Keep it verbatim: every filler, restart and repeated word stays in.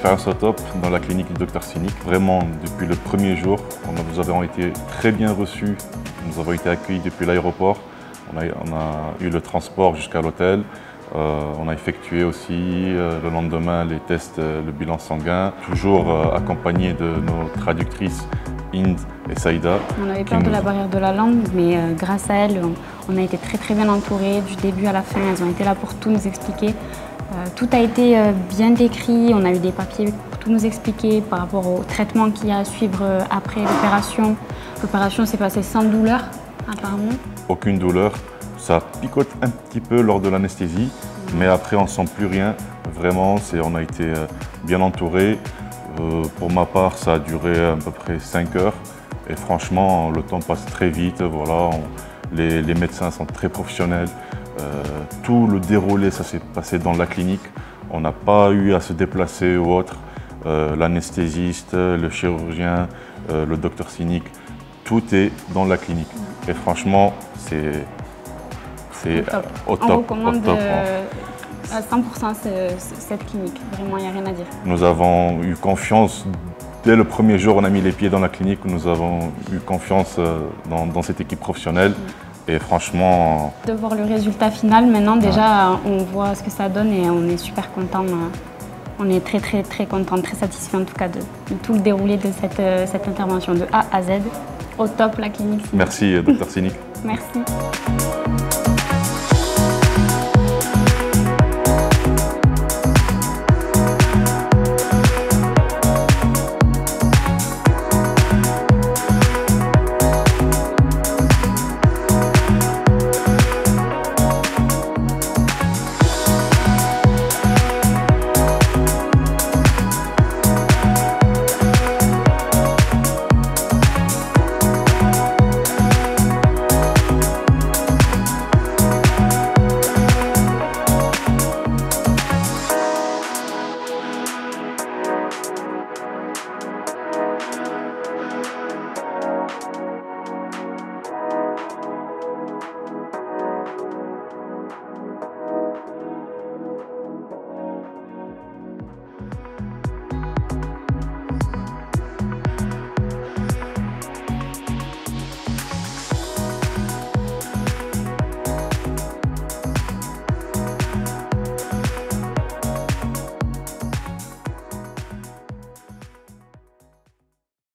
expérience au top dans la clinique du docteur Cynic. Vraiment, depuis le premier jour, on a, nous avons été très bien reçus. Nous avons été accueillis depuis l'aéroport. On a, on a eu le transport jusqu'à l'hôtel. Euh, on a effectué aussi euh, le lendemain les tests, euh, le bilan sanguin, toujours euh, accompagné de nos traductrices Inde et Saïda. On avait peur de la barrière de la langue, mais euh, grâce à elles, on, on a été très très bien entourés du début à la fin. Elles ont été là pour tout nous expliquer. Euh, tout a été euh, bien décrit, on a eu des papiers pour tout nous expliquer par rapport au traitement qu'il y a à suivre euh, après l'opération. L'opération s'est passée sans douleur, apparemment. Aucune douleur. Ça picote un petit peu lors de l'anesthésie, mais après on ne sent plus rien. Vraiment, on a été bien entourés. Euh, pour ma part, ça a duré à peu près cinq heures. Et franchement, le temps passe très vite. Voilà, on, les, les médecins sont très professionnels. Euh, tout le déroulé, ça s'est passé dans la clinique. On n'a pas eu à se déplacer ou autre. Euh, L'anesthésiste, le chirurgien, euh, le docteur Cynic, tout est dans la clinique. Et franchement, c'est... Au top. Au top, on recommande au top, euh, à cent pour cent cette clinique. Vraiment, il n'y a rien à dire. Nous avons eu confiance. Dès le premier jour, on a mis les pieds dans la clinique. Nous avons eu confiance dans, dans cette équipe professionnelle. Mmh. Et franchement... De voir le résultat final, maintenant, déjà, ouais. On voit ce que ça donne et on est super content. On est très, très, très content, très satisfait en tout cas de, de tout le déroulé de cette, cette intervention de A à Z. Au top, la clinique Cynic. Merci, docteur Cynic. Merci.